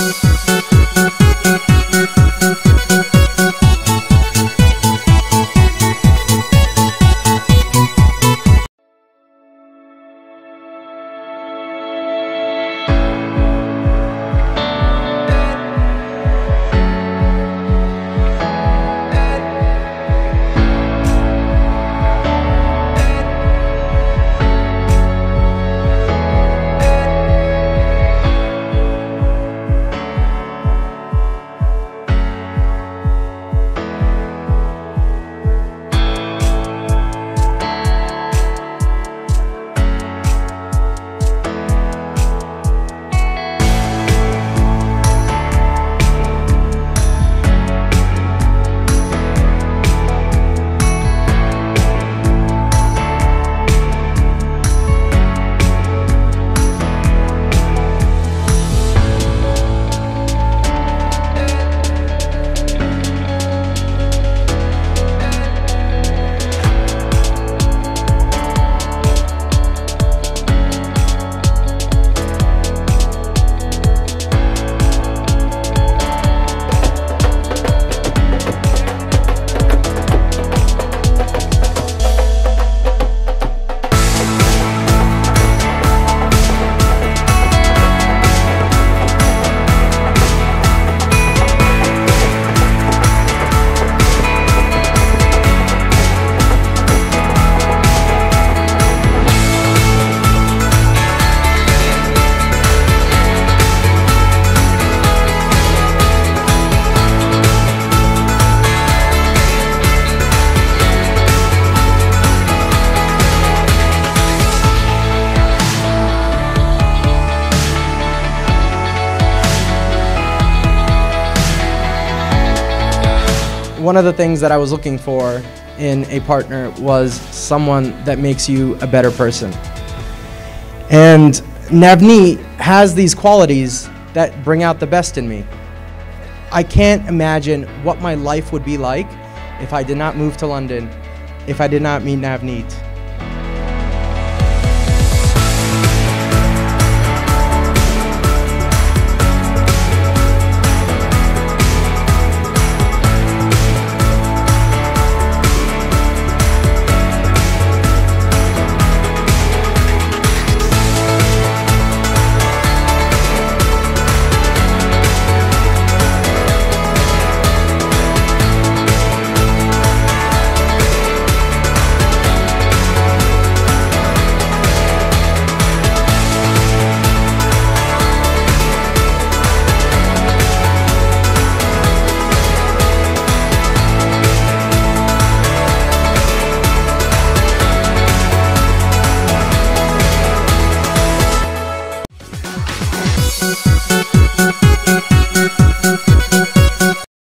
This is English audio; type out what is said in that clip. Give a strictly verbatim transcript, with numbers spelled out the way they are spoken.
One of the things that I was looking for in a partner was someone that makes you a better person. And Navneet has these qualities that bring out the best in me. I can't imagine what my life would be like if I did not move to London, if I did not meet Navneet.